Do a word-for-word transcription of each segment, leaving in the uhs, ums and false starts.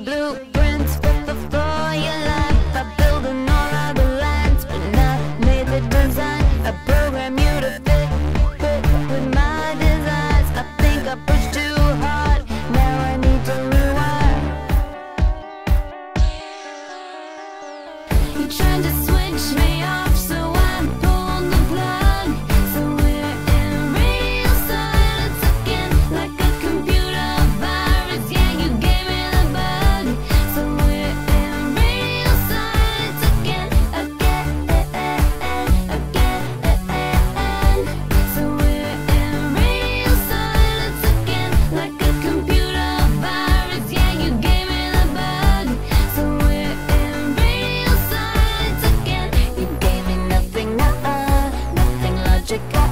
blueprints for your life. I build on all of the lines when I made the design. I program you to fit, fit with my designs. I think I pushed too hard, now I need to rewind. You're trying to switch me off, so I pulled the plug. So we're in real silence again, like a computer virus. Yeah, you gave me the bug. So we're in real silence again, again, again. So we're in real silence again, like a computer virus. Yeah, you gave me the bug. So we're in real silence again. You gave me nothing, uh-uh, nothing logical.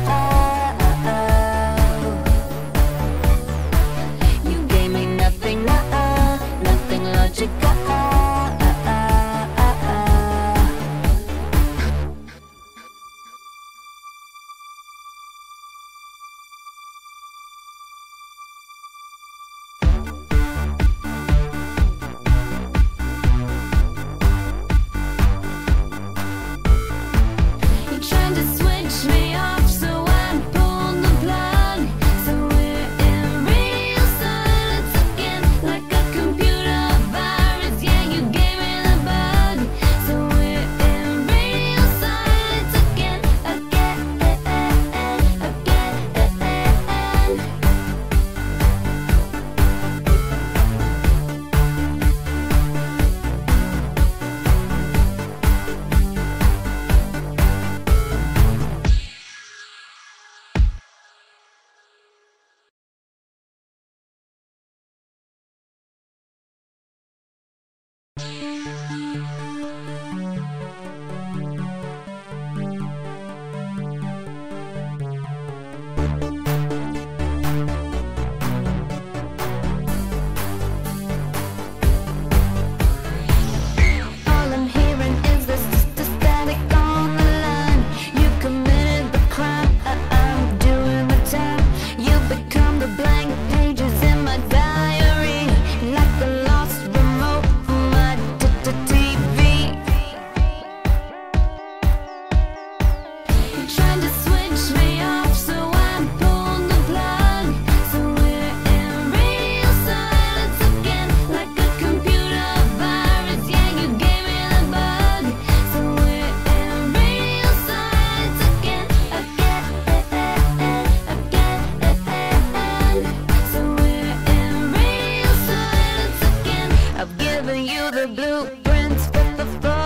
You gave me nothing, uh-uh, nothing logical. You're trying to switch me off, so I pulled the plug. So we're in real silence again, like a computer virus. Yeah, you gave me the bug. So we're in real silence again, again, again. All I'm hearing is this, the static on the line. You committed the crime, uh, I'm doing the time. You become the blank pages in my diary, like the lost remote from my t-t-t v. You're trying to switch me off, so I pulled the plug. So we're in real silence again, like a computer virus. Yeah, you gave me the bug. So we're in real silence again, again, again. So we're in real silence again. I've given you the blueprints for